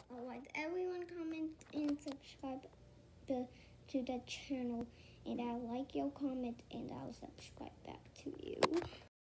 Alright, everyone comment and subscribe to the channel, and I'll like your comment and I'll subscribe back to you.